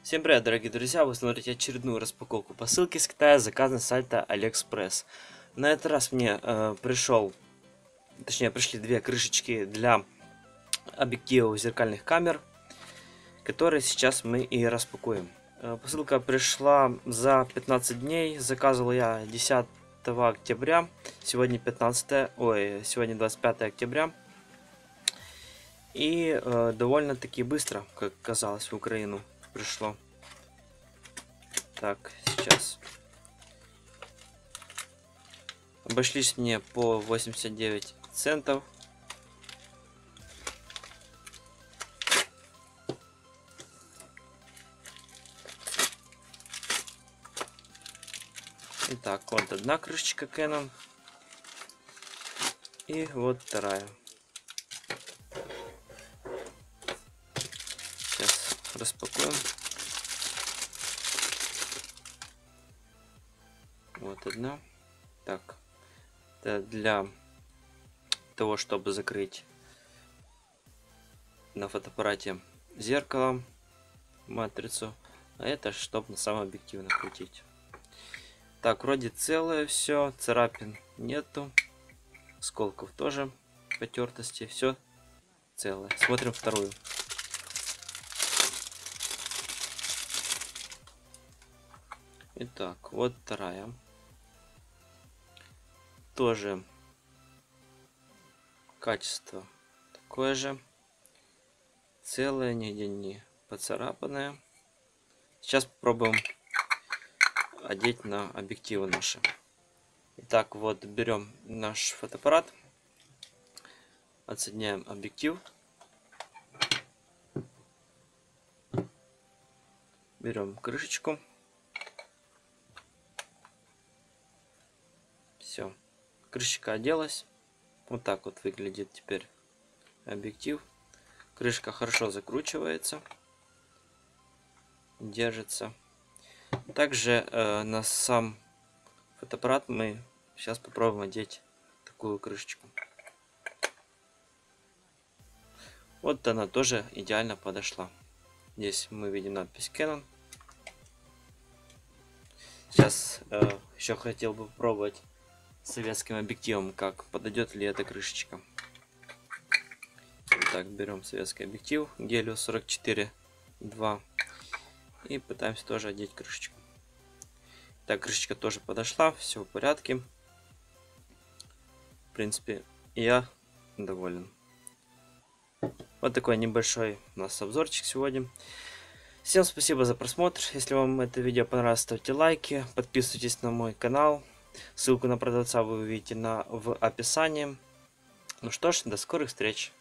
Всем привет, дорогие друзья! Вы смотрите очередную распаковку посылки с Китая, заказ на сайте AliExpress. На этот раз мне пришли две крышечки для объективов зеркальных камер, которые сейчас мы и распакуем. Посылка пришла за 15 дней, заказывал я 10 октября, сегодня 25 октября. И довольно-таки быстро, как казалось, в Украину пришло. Так, сейчас. Обошлись мне по 89 центов. Итак, вот одна крышечка Canon. И вот вторая. Сейчас распакуем. Вот одна. Так, это для того, чтобы закрыть на фотоаппарате зеркало, матрицу, а это чтобы на самом объективе накрутить. Так, вроде целое все, царапин нету, осколков тоже, потертости, все целое. Смотрим вторую. Итак, вот вторая. Тоже качество такое же, целое, нигде не поцарапанное. Сейчас попробуем одеть на объективы наши. Итак, вот берем наш фотоаппарат, отсоединяем объектив, берем крышечку, все. Крышечка оделась. Вот так вот выглядит теперь объектив. Крышка хорошо закручивается, держится. Также на сам фотоаппарат мы сейчас попробуем одеть такую крышечку. Вот она тоже идеально подошла. Здесь мы видим надпись Canon. Сейчас еще хотел бы попробовать советским объективом, как подойдет ли эта крышечка. Так, берем советский объектив Helios 44-2 и пытаемся тоже одеть крышечку. Так, крышечка тоже подошла, все в порядке. В принципе, я доволен. Вот такой небольшой у нас обзорчик сегодня. Всем спасибо за просмотр. Если вам это видео понравилось, ставьте лайки, подписывайтесь на мой канал. Ссылку на продавца вы увидите в описании. Ну что ж, до скорых встреч.